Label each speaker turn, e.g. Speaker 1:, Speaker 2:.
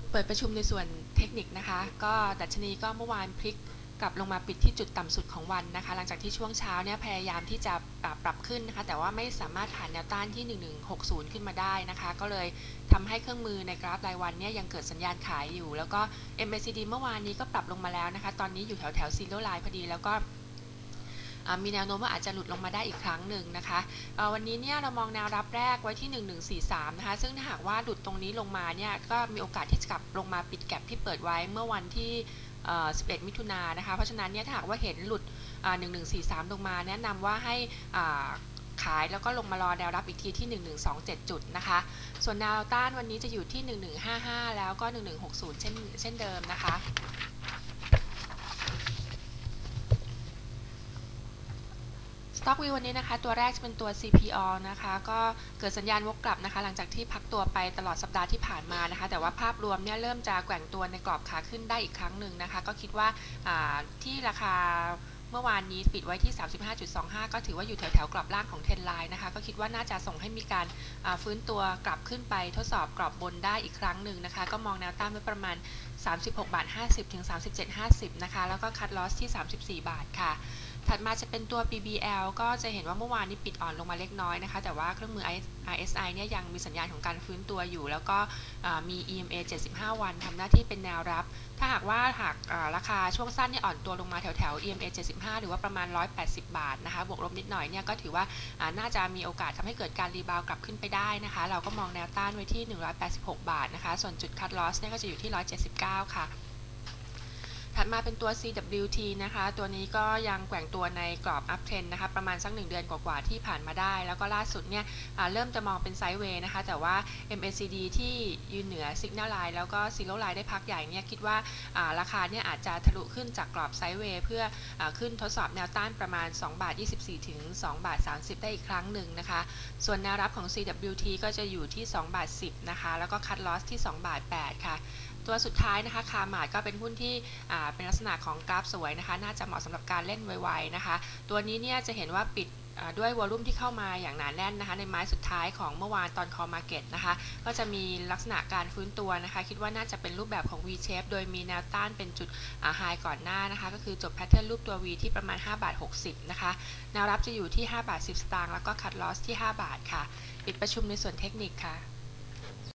Speaker 1: เปิดประชุมในส่วนเทคนิคนะคะก็ดัชนีก็เมื่อวานพลิกกลับลงมาปิดที่จุดต่ำสุดของวันนะคะหลังจากที่ช่วงเช้าเนี่ยพยายามที่จะปรับขึ้นนะคะแต่ว่าไม่สามารถผ่านแนวต้านที่1160ขึ้นมาได้นะคะก็เลยทำให้เครื่องมือในกราฟรายวันเนี่ยยังเกิดสัญญาณขายอยู่แล้วก็ MACD เมื่อวานนี้ก็ปรับลงมาแล้วนะคะตอนนี้อยู่แถวซีโร่ไลน์พอดีแล้วก็มีแนวโน้มว่าอาจจะหลุดลงมาได้อีกครั้งหนึ่งนะคะวันนี้เนี่ยเรามองแนวรับแรกไว้ที่1143นะคะซึ่งถ้าหากว่าหลุดตรงนี้ลงมาเนี่ยก็มีโอกาสที่จะกลับลงมาปิดแก็ปที่เปิดไว้เมื่อวันที่11 มิถุนายนนะคะเพราะฉะนั้นเนี่ยถ้าหากว่าเห็นหลุด1143ลงมาแนะนำว่าให้ขายแล้วก็ลงมารอแนวรับอีกทีที่1127จุดนะคะส่วนแนวต้านวันนี้จะอยู่ที่1155แล้วก็1160เช่นเดิมนะคะStock View วันนี้นะคะตัวแรกจะเป็นตัว CPO นะคะก็เกิดสัญญาณวกกลับนะคะหลังจากที่พักตัวไปตลอดสัปดาห์ที่ผ่านมานะคะแต่ว่าภาพรวมเนี่ยเริ่มจะแกว่งตัวในกรอบขาขึ้นได้อีกครั้งหนึ่งนะคะก็คิดว่าที่ราคาเมื่อวานนี้ปิดไว้ที่ 35.25 ก็ถือว่าอยู่แถวๆกรอบล่างของเทรนไลน์นะคะก็คิดว่าน่าจะส่งให้มีการฟื้นตัวกลับขึ้นไปทดสอบกรอบบนได้อีกครั้งหนึ่งนะคะก็มองแนวต้านไว้ประมาณ 36.50 ถึง 37.50 นะคะแล้วก็คัทลอสที่ 34 บาทค่ะถัดมาจะเป็นตัว BBL ก็จะเห็นว่าเมื่อวานนี้ปิดอ่อนลงมาเล็กน้อยนะคะแต่ว่าเครื่องมือ RSI เนี่ยยังมีสัญญาณของการฟื้นตัวอยู่แล้วก็มี EMA 75 วันทำหน้าที่เป็นแนวรับถ้าหากราคาช่วงสั้นเนี่ยอ่อนตัวลงมาแถวๆ EMA 75หรือว่าประมาณ180 บาทนะคะบวกลบนิดหน่อยเนี่ยก็ถือว่าน่าจะมีโอกาสทำให้เกิดการรีบาวกลับขึ้นไปได้นะคะเราก็มองแนวต้านไว้ที่186 บาทนะคะส่วนจุดคัทลอสเนี่ยก็จะอยู่ที่179ค่ะถัดมาเป็นตัว CWT นะคะตัวนี้ก็ยังแกว่งตัวในกรอบ up trend นะคะประมาณสัก1เดือนกว่าๆที่ผ่านมาได้แล้วก็ล่าสุดเนี่ยเริ่มจะมองเป็นไซด์เวย์นะคะแต่ว่า MACD ที่ยืนเหนือ Signal Line แล้วก็ Zero Line ได้พักใหญ่เนี่ยคิดว่าราคาเนี่ยอาจจะทะลุขึ้นจากกรอบไซด์เวย์เพื่อขึ้นทดสอบแนวต้านประมาณ2 บาท 24 ถึง 2 บาท 30 ได้อีกครั้งหนึ่งนะคะส่วนแนวรับของ CWT ก็จะอยู่ที่2 บาท 10นะคะแล้วก็คัทลอสที่2 บาท 8ค่ะตัวสุดท้ายนะคะคาร์มาดก็เป็นหุ้นที่เป็นลักษณะของกราฟสวยนะคะน่าจะเหมาะสำหรับการเล่นไวๆนะคะตัวนี้เนี่ยจะเห็นว่าปิดด้วยวอลุ่มที่เข้ามาอย่างหนาแน่นนะคะในไม้สุดท้ายของเมื่อวานตอนคอมาร์เก็ตนะคะก็จะมีลักษณะการฟื้นตัวนะคะคิดว่าน่าจะเป็นรูปแบบของ V shape โดยมีแนวต้านเป็นจุดไฮก่อนหน้านะคะก็คือจบแพทเทิร์นรูปตัว V ที่ประมาณ5 บาท 60นะคะแนวรับจะอยู่ที่5 บาท 10 สตางค์แล้วก็คัทลอสที่5 บาทค่ะปิดประชุมในส่วนเทคนิคค่ะ